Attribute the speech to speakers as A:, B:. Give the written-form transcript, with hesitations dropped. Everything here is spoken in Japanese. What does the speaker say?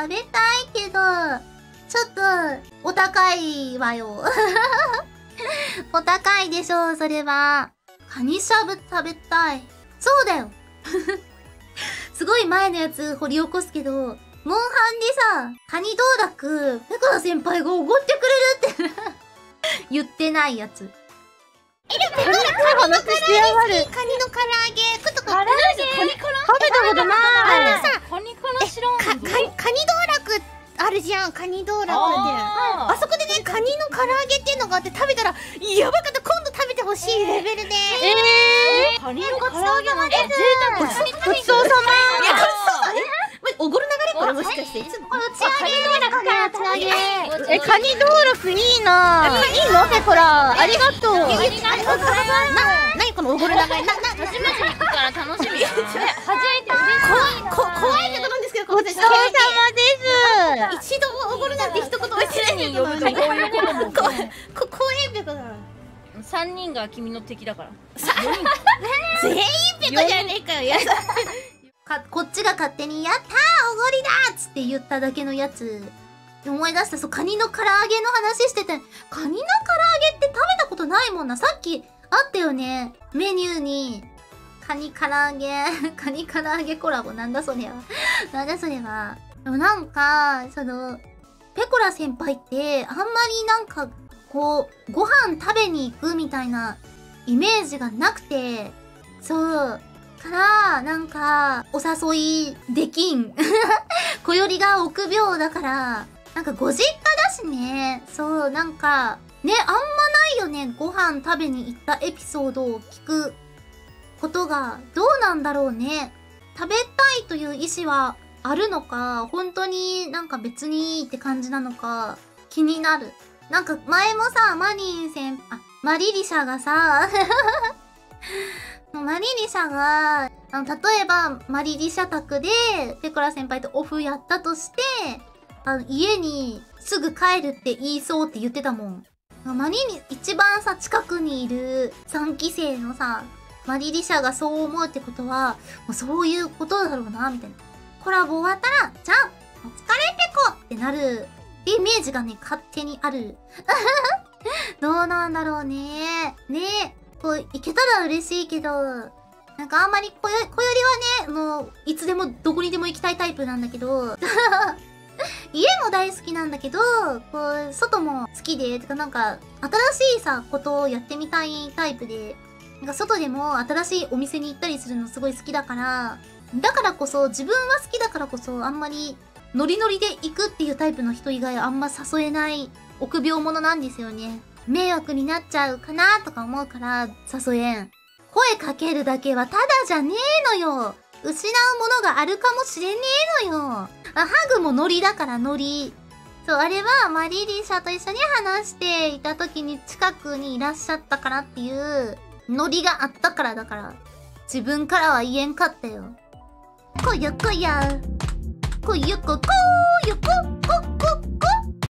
A: 食べたいけど、ちょっと、お高いわよ。お高いでしょう、それは。カニしゃぶ食べたい。そうだよ。すごい前のやつ掘り起こすけど、モンハンでさ、カニ道楽、ペコラ先輩がおごってくれるって言ってないやつ。
B: でもペコラカニの唐揚げ、カニの唐揚げ、食ったことない。
C: カニから
B: 食べたことない。
C: カニから知らんぞ。
B: カニ道楽あるじゃん、カニ道楽で。あそこでね、カニの唐揚げっていうのがあって食べたら、やばかった、今度食べてほしいレベルで。
C: カニの唐揚げなんて
B: ごちそうさま。おごる流れこれもしかしていつも
A: 打ち上げ道楽か、打ち上げ。
B: カニ道楽いいな。いいのペコラ。ありがとう。
C: ありがとうございます。
B: 何このおごる流れ。
C: 初めて行くから楽しみだな。初めて嬉しい。
B: 怖いことなんですけど、ごちそうさまです。一度おごるなんて一言もしてないんだけど、
C: こういうことも。
B: 怖いペコだ。
C: 3人が君の敵だから。
B: 全員ペコじゃねえかよ。
A: こっちが勝手に、やったーおごりだーっつって言っただけのやつ。思い出した、そう、カニの唐揚げの話してて、カニの唐揚げって食べたことないもんな。さっきあったよね。メニューに、カニ唐揚げ、カニ唐揚げコラボ。なんだそれは。なんだそれは。でもなんか、ペコラ先輩って、あんまりなんか、こう、ご飯食べに行くみたいなイメージがなくて、そう。から、なんか、お誘いできん。小よりが臆病だから、なんかご実家だしね。そう、なんか、ね、あんまないよね。ご飯食べに行ったエピソードを聞くことが、どうなんだろうね。食べたいという意思はあるのか、本当になんか別にいいって感じなのか、気になる。なんか前もさ、マリリシャがさ、マリリシャが、例えば、マリリシャ宅で、ペコラ先輩とオフやったとして、家にすぐ帰るって言いそうって言ってたもん。一番さ、近くにいる3期生のさ、マリリシャがそう思うってことは、もうそういうことだろうな、みたいな。コラボ終わったら、じゃあ、お疲れペコってなる、イメージがね、勝手にある。どうなんだろうね。ねえ。こう、行けたら嬉しいけど、なんかあんまり小よりはね、いつでもどこにでも行きたいタイプなんだけど、家も大好きなんだけど、こう、外も好きで、てかなんか、新しいさ、ことをやってみたいタイプで、なんか外でも新しいお店に行ったりするのすごい好きだから、だからこそ、自分は好きだからこそ、あんまり、ノリノリで行くっていうタイプの人以外あんま誘えない臆病者なんですよね。迷惑になっちゃうかなとか思うから誘えん。声かけるだけはただじゃねえのよ。失うものがあるかもしれねえのよ。ハグもノリだからノリ。そう、あれはマリリシャと一緒に話していた時に近くにいらっしゃったからっていうノリがあったからだから。自分からは言えんかったよ。こよこや。こよここーよここここ